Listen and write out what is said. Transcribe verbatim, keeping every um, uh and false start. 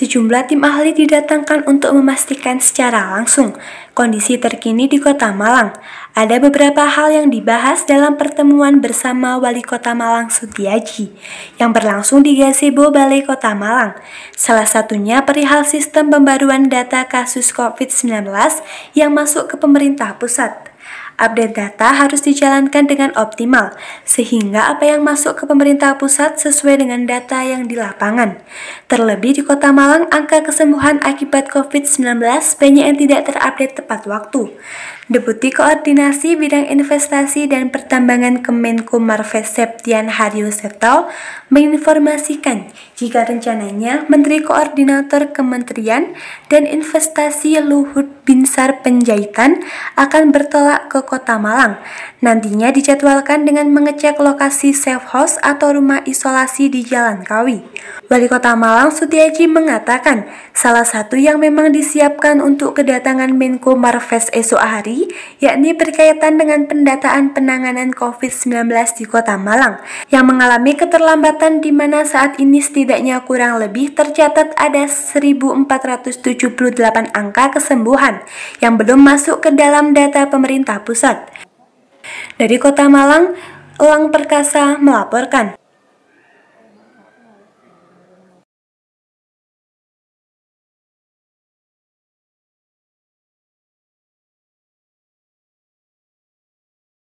Sejumlah tim ahli didatangkan untuk memastikan secara langsung kondisi terkini di Kota Malang. Ada beberapa hal yang dibahas dalam pertemuan bersama Wali Kota Malang Sutiaji yang berlangsung di Gazebo Balai Kota Malang. Salah satunya perihal sistem pembaruan data kasus covid sembilan belas yang masuk ke pemerintah pusat. Update data harus dijalankan dengan optimal, sehingga apa yang masuk ke pemerintah pusat sesuai dengan data yang di lapangan. Terlebih di Kota Malang, angka kesembuhan akibat covid sembilan belas banyak yang tidak terupdate tepat waktu. Deputi Koordinasi Bidang Investasi dan Pertambangan Kemenko Marves Septian Hadyoseto menginformasikan jika rencananya Menteri Koordinator Kementerian dan Investasi Luhut Binsar Penjaitan akan bertolak ke Kota Malang. Nantinya dijadwalkan dengan mengecek lokasi safe house atau rumah isolasi di Jalan Kawi. Wali Kota Malang Sutiaji mengatakan salah satu yang memang disiapkan untuk kedatangan Menko Marves esok hari yakni berkaitan dengan pendataan penanganan covid sembilan belas di Kota Malang yang mengalami keterlambatan di mana saat ini setidaknya kurang lebih tercatat ada seribu empat ratus tujuh puluh delapan angka kesembuhan yang belum masuk ke dalam data pemerintah pusat. Dari Kota Malang, Elang Perkasa melaporkan.